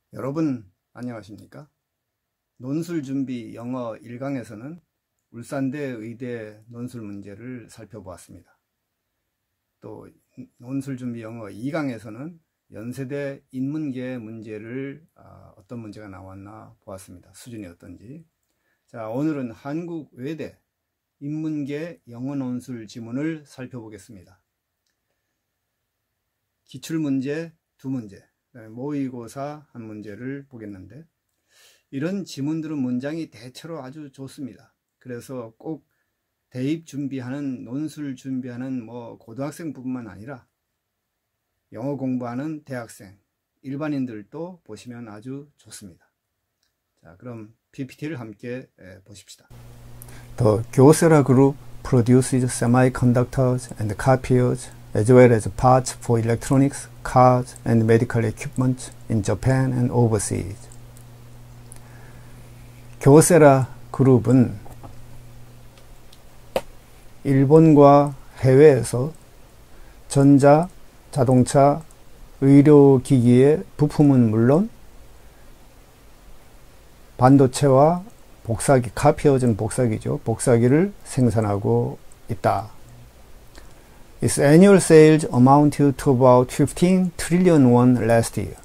여러분 안녕하십니까? 논술준비 영어 1강에서는 울산대 의대 논술 문제를 살펴보았습니다. 또 논술준비 영어 2강에서는 연세대 인문계 문제를 어떤 문제가 나왔나 보았습니다. 수준이 어떤지. 자, 오늘은 한국외대 인문계 영어 논술 지문을 살펴보겠습니다. 기출문제 2문제, 모의고사 한 문제를 보겠는데, 이런 지문들은 문장이 대체로 아주 좋습니다. 그래서 꼭 대입 준비하는, 논술 준비하는 고등학생뿐만 아니라 영어 공부하는 대학생, 일반인들도 보시면 아주 좋습니다. 자, 그럼 PPT를 함께 보십시다. The Kyocera Group produces semiconductors and copiers as well as parts for electronics, cars, and medical equipment in Japan and overseas. 교세라 그룹은 일본과 해외에서 전자, 자동차, 의료기기의 부품은 물론 반도체와 복사기, 카피어즈는 복사기죠. 복사기를 생산하고 있다. Its annual sales amounted to about 15 trillion won last year.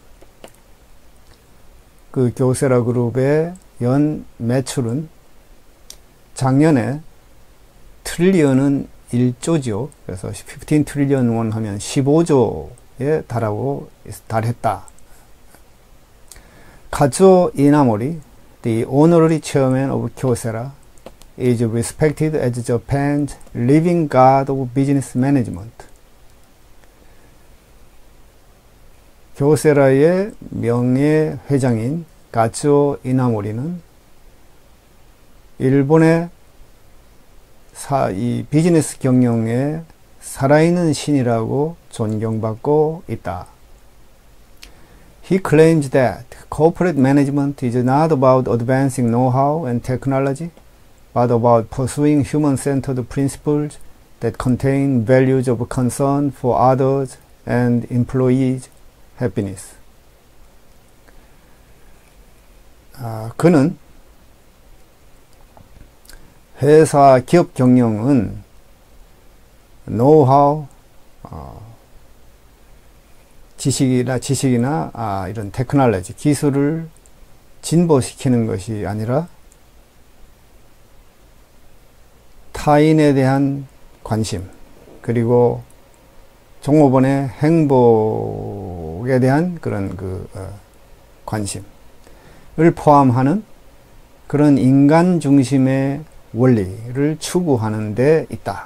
그 교세라 그룹의 연 매출은 작년에 트릴리언은 1조죠. 그래서 15 트릴리언 원 하면 15조에 달했다. 카즈오 이나모리, the honorary chairman of Kyocera, is respected as Japan's living god of business management. 교세라의 명예 회장인 카즈오 이나모리는 일본의 이 비즈니스 경영의 살아있는 신이라고 존경받고 있다. He claims that corporate management is not about advancing know-how and technology, but about pursuing human-centered principles that contain values of concern for others and employees' happiness. 그는 회사 기업 경영은 노하우, 지식이나 이런 테크놀로지, 기술을 진보시키는 것이 아니라 타인에 대한 관심, 그리고 종업원의 행복에 대한 그런 관심을 포함하는 그런 인간 중심의 원리를 추구하는 데 있다.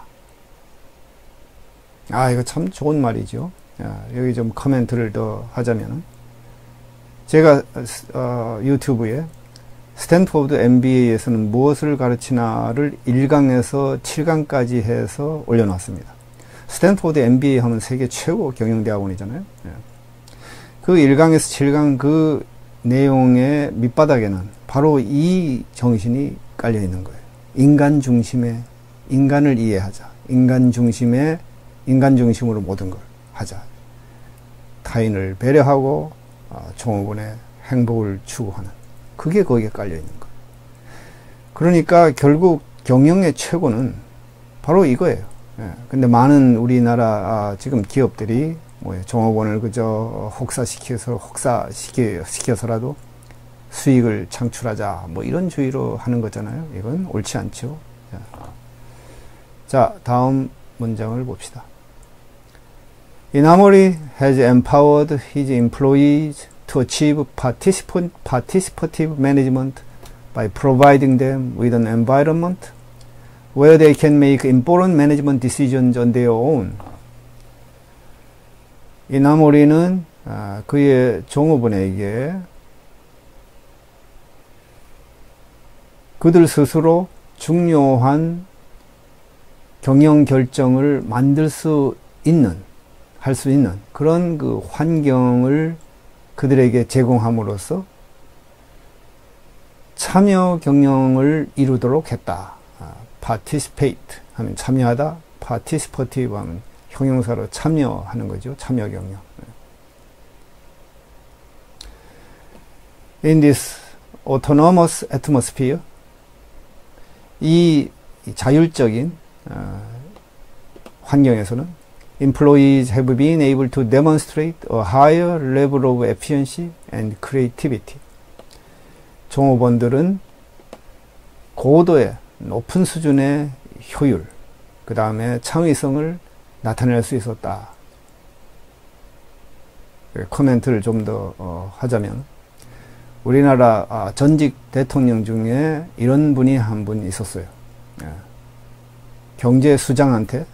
이거 참 좋은 말이죠. 여기 좀 코멘트를 더 하자면, 제가 유튜브에 스탠포드 MBA에서는 무엇을 가르치나를 1강에서 7강까지 해서 올려놨습니다. 스탠포드 MBA 하면 세계 최고 경영대학원이잖아요. 그 1강에서 7강 그 내용의 밑바닥에는 바로 이 정신이 깔려 있는 거예요. 인간 중심의, 인간을 이해하자. 인간 중심으로 모든 걸 하자. 타인을 배려하고 종업원의 행복을 추구하는, 그게 거기에 깔려 있는 거예요. 그러니까 결국 경영의 최고는 바로 이거예요. 근데 많은 우리나라 지금 기업들이 종업원을 그저 혹사시켜서라도 수익을 창출하자, 이런 주의로 하는 거잖아요. 이건 옳지 않죠. 자, 다음 문장을 봅시다. Inamori has empowered his employees to achieve participative management by providing them with an environment where they can make important management decisions on their own. 이나모리는 그의 종업원에게 그들 스스로 중요한 경영 결정을 할 수 있는 그런 그 환경을 그들에게 제공함으로써 참여 경영을 이루도록 했다. participate 하면 참여하다, participative 하면 형용사로 참여하는 거죠. 참여 경영. In this autonomous atmosphere, 이 자율적인 환경에서는 employees have been able to demonstrate a higher level of efficiency and creativity. 종업원들은 고도의 높은 수준의 효율, 그 다음에 창의성을 나타낼 수 있었다. 코멘트를 좀 더 하자면 우리나라 전직 대통령 중에 이런 분이 한 분 있었어요. 경제수장한테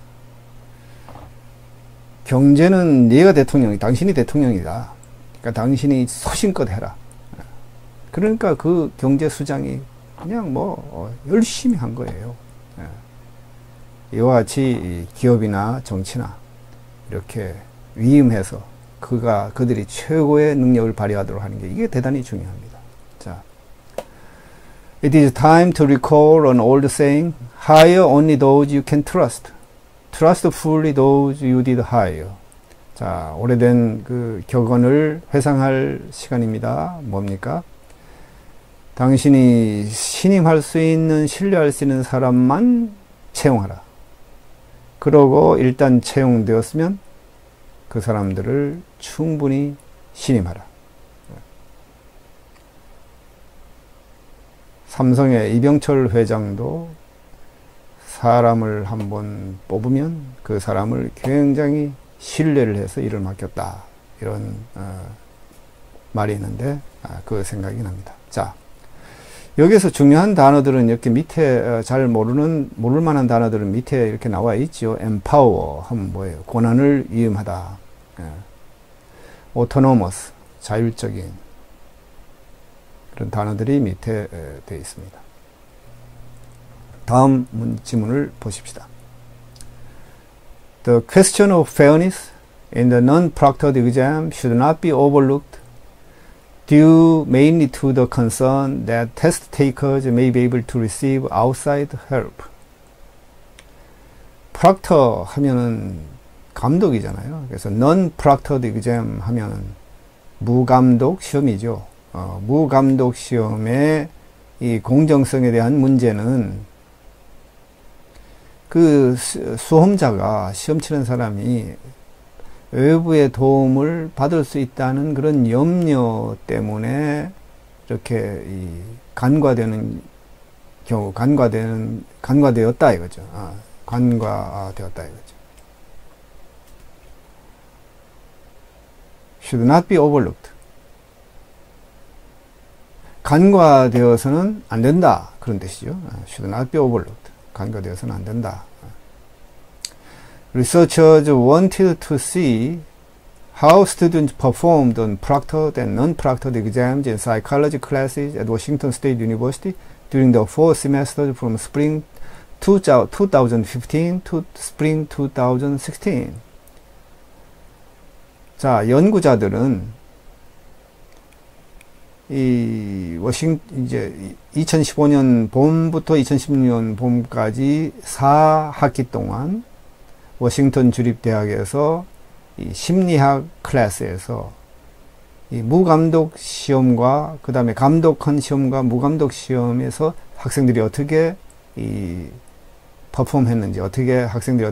경제는 네가 대통령이, 당신이 대통령이다. 그러니까 당신이 소신껏 해라. 그러니까 그 경제수장이 그냥 열심히 한 거예요. 이와 같이 기업이나 정치나 이렇게 위임해서 그들이 최고의 능력을 발휘하도록 하는 게 이게 대단히 중요합니다. 자, It is time to recall an old saying, hire only those you can trust. Trust fully those you did hire. 자, 오래된 그 격언을 회상할 시간입니다. 뭡니까? 당신이 신임할 수 있는, 신뢰할 수 있는 사람만 채용하라. 그러고 일단 채용되었으면 그 사람들을 충분히 신임하라. 삼성의 이병철 회장도 사람을 한번 뽑으면 그 사람을 굉장히 신뢰를 해서 일을 맡겼다. 이런 말이 있는데 그 생각이 납니다. 자, 여기서 중요한 단어들은 이렇게 밑에 잘 모를 만한 단어들은 밑에 이렇게 나와 있죠. empower 하면 뭐예요? 권한을 위임하다. autonomous, 자율적인 그런 단어들이 밑에 되어 있습니다. 다음 지문을 보십시다. The question of fairness in the non-proctored exam should not be overlooked due mainly to the concern that test takers may be able to receive outside help. proctor 하면은 감독이잖아요. 그래서 non-proctored exam 하면은 무감독 시험이죠. 무감독 시험의 이 공정성에 대한 문제는 그 수험자가, 시험 치는 사람이 외부의 도움을 받을 수 있다는 그런 염려 때문에 이렇게 간과되는 경우, 간과되었다 이거죠. 간과되었다 이거죠. should not be overlooked. 간과되어서는 안 된다. 그런 뜻이죠. should not be overlooked. 간과되어서는 안 된다. Researchers wanted to see how students performed on proctored and non-proctored exams in psychology classes at Washington State University during the fall semester from spring 2015 to spring 2016. 자, 연구자들은 이제 2015년 봄부터 2016년 봄까지 4학기 동안 워싱턴 주립대학에서 이 심리학 클래스에서 이 무감독 시험과 그 다음에 감독한 시험과 무감독 시험에서 학생들이 어떻게 퍼폼했는지, 학생들이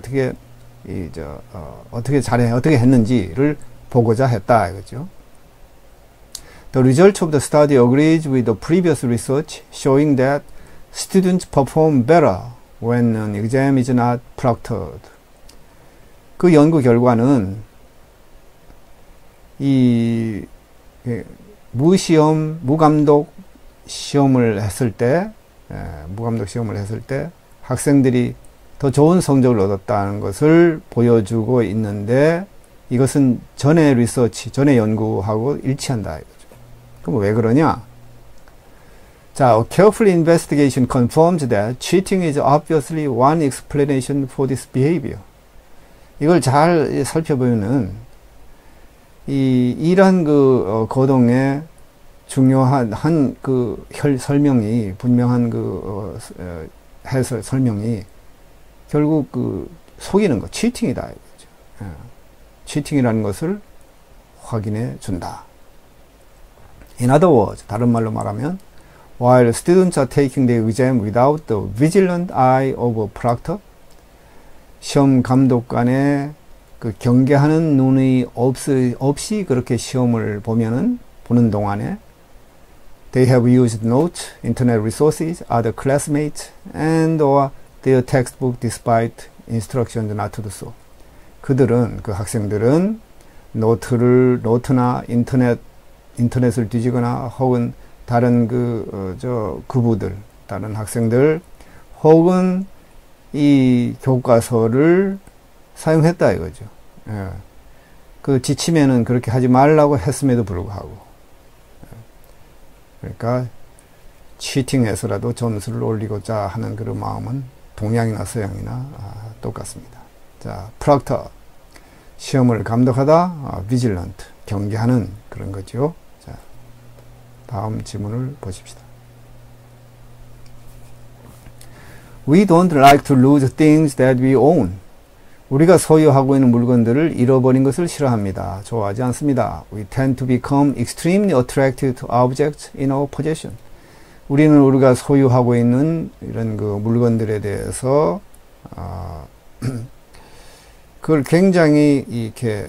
어떻게 했는지를 보고자 했다 이거죠. The result of the study agrees with the previous research showing that students perform better when an exam is not proctored. 그 연구 결과는 이 무감독 시험을 했을 때 학생들이 더 좋은 성적을 얻었다는 것을 보여주고 있는데 이것은 전의 연구하고 일치한다 이거죠. 그럼 왜 그러냐? 자, a careful investigation confirms that cheating is obviously one explanation for this behavior. 이걸 잘 살펴보면은 이러한 그 거동의 중요한 그 설명이 분명한 해설 설명이 결국 속이는 거, 치팅이다 이거죠. 치팅이라는 것을 확인해 준다. In other words, 다른 말로 말하면 while students are taking the exam without the vigilant eye of a proctor, 시험 감독관의 그 경계하는 눈이 없이 그렇게 시험을 보는 동안에 they have used notes, internet resources, other classmates, and or their textbook despite instructions not to do so. 그 학생들은 노트나 인터넷을 뒤지거나 혹은 다른 그부들, 다른 학생들 혹은 이 교과서를 사용했다 이거죠. 예. 그 지침에는 그렇게 하지 말라고 했음에도 불구하고, 그러니까 치팅해서라도 점수를 올리고자 하는 그런 마음은 동양이나 서양이나 똑같습니다. 자, 프락터, 시험을 감독하다, vigilant, 경계하는 그런 거죠. 자, 다음 지문을 보십시다. We don't like to lose things that we own. 우리가 소유하고 있는 물건들을 잃어버린 것을 싫어합니다. 좋아하지 않습니다. We tend to become extremely attracted to objects in our possession. 우리는 우리가 소유하고 있는 이런 그 물건들에 대해서 그걸 굉장히 이렇게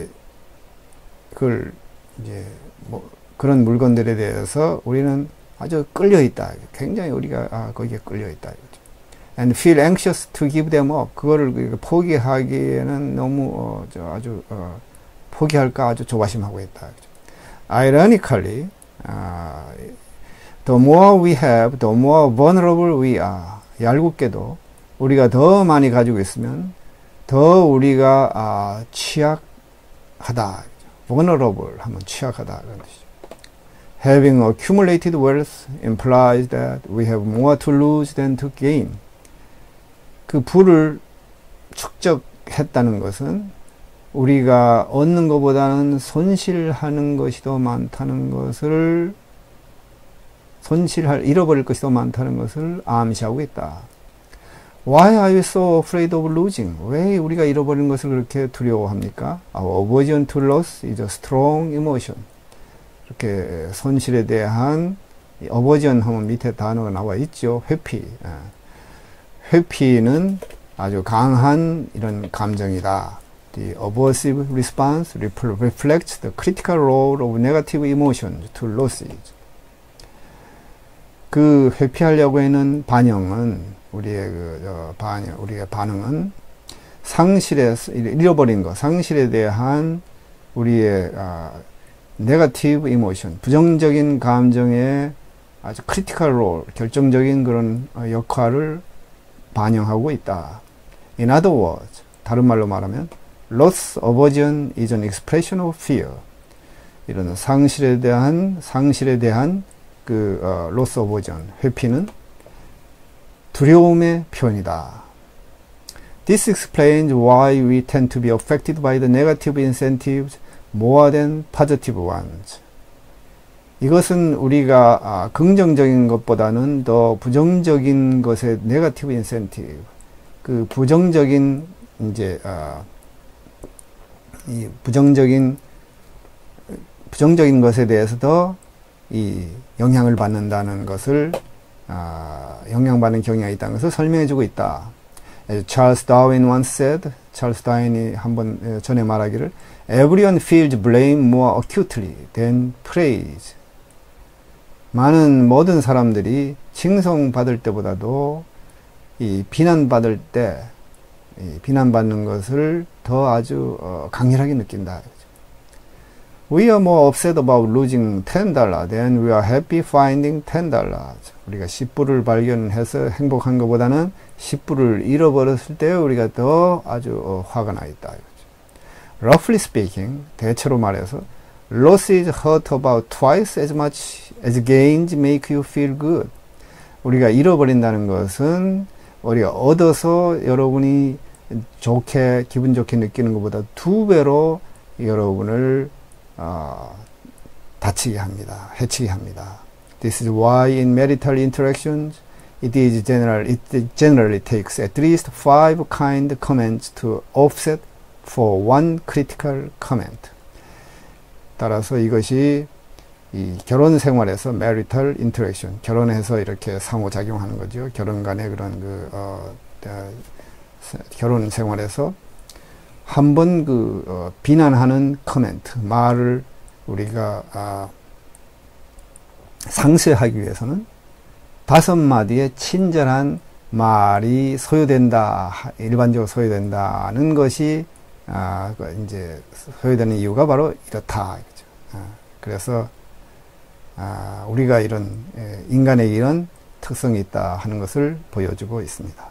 그걸 이제 뭐 그런 물건들에 대해서 우리는 아주 끌려 있다. 굉장히 우리가 거기에 끌려 있다. And feel anxious to give them up. 그거를 포기하기에는 너무 포기할까 아주 조바심하고 있다. Ironically, the more we have, the more vulnerable we are. 얄궂게도 우리가 더 많이 가지고 있으면 더 우리가 취약하다. vulnerable 하면 취약하다 그런 뜻이죠. Having accumulated wealth implies that we have more to lose than to gain. 그 부를 축적했다는 것은 우리가 얻는 것보다는 손실하는 것이 더 많다는 것을, 잃어버릴 것이 더 많다는 것을 암시하고 있다. Why are you so afraid of losing? 왜 우리가 잃어버리는 것을 그렇게 두려워합니까? Our aversion to loss is a strong emotion. 이렇게 손실에 대한 aversion 하면 밑에 단어가 나와 있죠. 회피. 회피는 아주 강한 이런 감정이다. The aversive response reflects the critical role of negative emotions to losses. 그 회피하려고 하는 반응은 우리의 반응은 잃어버린 것, 상실에 대한 우리의 negative emotion, 부정적인 감정의 아주 critical role, 결정적인 그런 역할을 반영하고 있다. In other words, 다른 말로 말하면 loss aversion is an expression of fear. 이런 상실에 대한 그 loss aversion, 회피는 두려움의 표현이다. This explains why we tend to be affected by the negative incentives more than positive ones. 이것은 우리가 긍정적인 것보다는 더 부정적인 것의 네거티브 인센티브, 그 부정적인 이 부정적인 것에 대해서 더 이 영향을 받는다는 것을 영향받는 경향이 있다는 것을 설명해주고 있다. As Charles Darwin once said, 찰스 다윈이 한번 전에 말하기를, Everyone feels blame more acutely than praise. 모든 사람들이 칭송받을 때보다도 이 비난받을 때, 비난받는 것을 더 아주 강렬하게 느낀다. We are more upset about losing $10 than we are happy finding $10. 우리가 10불을 발견해서 행복한 것보다는 10불을 잃어버렸을 때 우리가 더 아주 화가 나 있다. Roughly speaking, 대체로 말해서 losses hurt about twice as much as gains make you feel good. 우리가 잃어버린다는 것은 우리가 얻어서 여러분이 기분 좋게 느끼는 것보다 2배로 여러분을 다치게 합니다. 해치게 합니다. This is why in marital interactions it generally takes at least 5 kind comments to offset for one critical comment. 따라서 이것이 이 결혼 생활에서 marital interaction, 결혼해서 이렇게 상호작용하는 거죠. 결혼 간의 그런 결혼 생활에서 한번 비난하는 코멘트, 말을 우리가 상쇄하기 위해서는 5마디의 친절한 말이 소요된다, 일반적으로 소요된다는 것이 이제 소요되는 이유가 바로 이렇다. 그래서 우리가 이런 인간에게 이런 특성이 있다 하는 것을 보여주고 있습니다.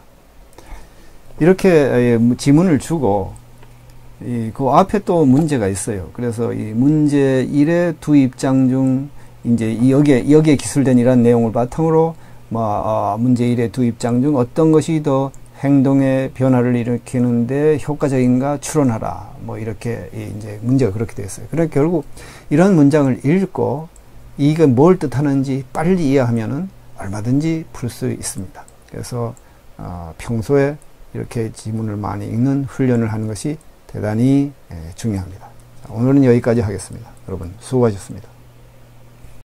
이렇게 지문을 주고 그 앞에 또 문제가 있어요. 그래서 이 문제 1의 두 입장 중 이제 여기에 기술된 이런 내용을 바탕으로 문제 1의 두 입장 중 어떤 것이 더 행동의 변화를 일으키는데 효과적인가 추론하라. 이렇게 이제 문제가 그렇게 되어 있어요. 그러니까 결국 이런 문장을 읽고 이게 뭘 뜻하는지 빨리 이해하면은 얼마든지 풀 수 있습니다. 그래서 평소에 이렇게 지문을 많이 읽는 훈련을 하는 것이 대단히 중요합니다. 오늘은 여기까지 하겠습니다. 여러분 수고하셨습니다.